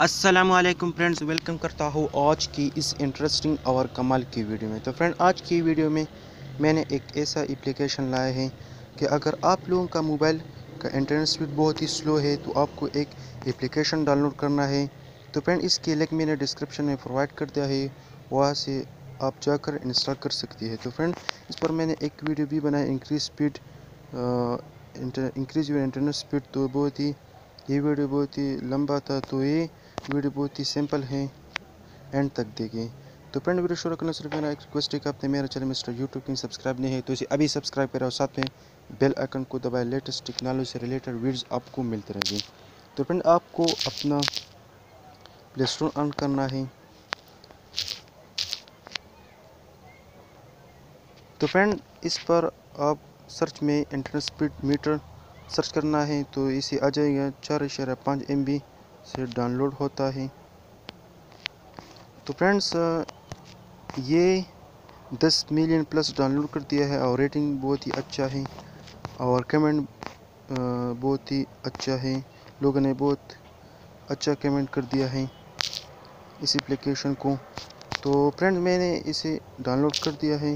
अस्सलामुअलैकुम friends, welcome करता हूँ आज की इस इंटरेस्टिंग और कमाल की वीडियो में। तो फ्रेंड, आज की वीडियो में मैंने एक ऐसा एप्लीकेशन लाया है कि अगर आप लोगों का मोबाइल का इंटरनेट स्पीड बहुत ही स्लो है तो आपको एक एप्लीकेशन डाउनलोड करना है। तो फ्रेंड, इसकी लिंक मैंने डिस्क्रिप्शन में प्रोवाइड कर दिया है, वहाँ से आप जाकर इंस्टॉल कर सकती है। तो फ्रेंड, इस पर मैंने एक वीडियो भी बनाया, इंक्रीज योर इंटरनेट स्पीड। तो ये वीडियो बहुत ही लंबा था, तो ये वीडियो बहुत ही सिंपल है, एंड तक देखिए। तो फ्रेंड, वीडियो शुरू करने से मेरा एक रिक्वेस्ट है कि आपने मेरा channel mister YouTube king subscribe नहीं है तो इसे अभी सब्सक्राइब करें और साथ में बेल आइकन को दबाएं। लेटेस्ट टेक्नोलॉजी से रिलेटेड वीडियोस आपको मिलते रहेंगे। तो फ्रेंड, आपको अपना प्ले स्टोर ऑन करना है। तो फ्रेंड, इस पर आप सर्च में इंटरनेट स्पीड मीटर सर्च करना है तो इसे आ जाएगा। 4.5 MB से डाउनलोड होता है। तो फ्रेंड्स, ये 10 मिलियन प्लस डाउनलोड कर दिया है और रेटिंग बहुत ही अच्छा है और कमेंट बहुत ही अच्छा है। लोगों ने बहुत अच्छा कमेंट कर दिया है इस एप्लीकेशन को। तो फ्रेंड, मैंने इसे डाउनलोड कर दिया है।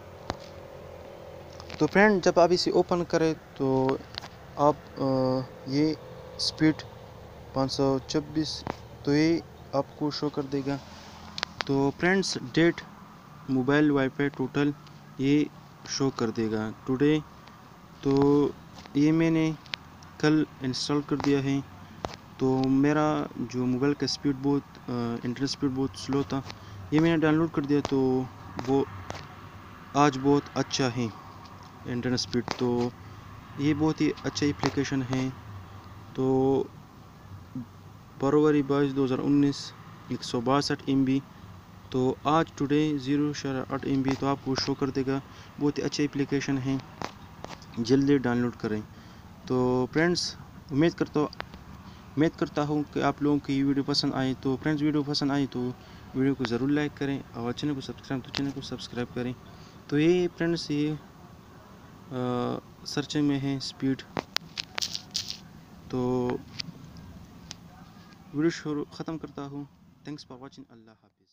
तो फ्रेंड, जब आप इसे ओपन करें तो आप ये स्पीड 526 तो ये आपको शो कर देगा। तो friends, date mobile wifi total ये शो कर देगा टुडे। तो ये मैंने कल इंस्टॉल कर दिया है। तो मेरा जो मोबाइल का स्पीड इंटरनेट स्पीड बहुत स्लो था, ये मैंने डाउनलोड कर दिया। तो वो आज बहुत अच्छा है इंटरनेट स्पीड। तो ये बहुत ही अच्छा एप्लीकेशन है। तो फरवरी 22 2019 162 MB। तो आज टुडे 0.8 MB तो आपको शो कर देगा। बहुत ही अच्छा एप्लीकेशन है, जल्दी डाउनलोड करें। तो फ्रेंड्स, उम्मीद करता हूँ कि आप लोगों की ये वीडियो पसंद आई। तो फ्रेंड्स, वीडियो पसंद आई तो वीडियो को ज़रूर लाइक करें और चैनल को सब्सक्राइब करें। तो ये फ्रेंड्स, ये सर्चिंग में है स्पीड। तो वीडियो शुरू ख़त्म करता हूँ। Thanks for watching. अल्लाह हाफिज़।